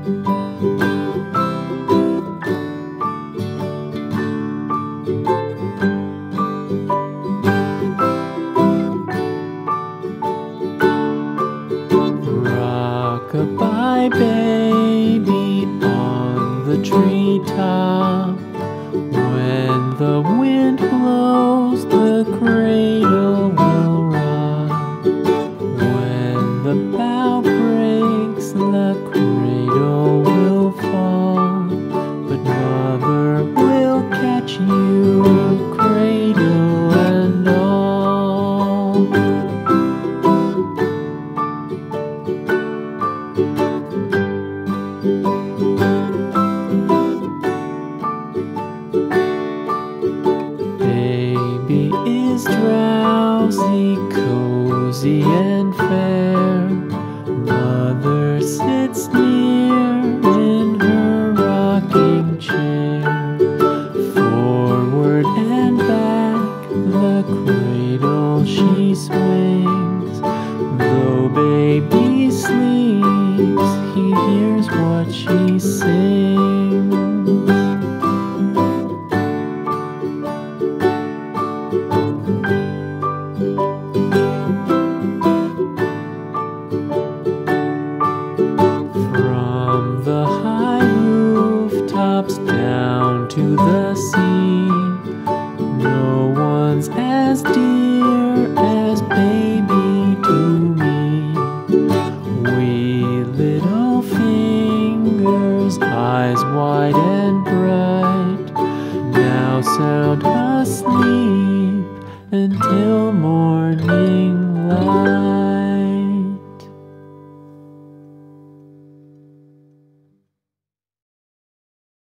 Rock-a-bye baby on the treetop. When the wind blows, the cradle will rock. When the bough breaks, the cradle will fall. But mother will catch you, cradle and all. Baby is drowsy, cozy and fair. Mother sits near in her rocking chair. Forward and back the cradle she swings. Though baby sleeps, he hears what she sings. From the high rooftops down to the sea, no one's as dear as baby to me. Wee little fingers, eyes wide and bright, now sound asleep until morning.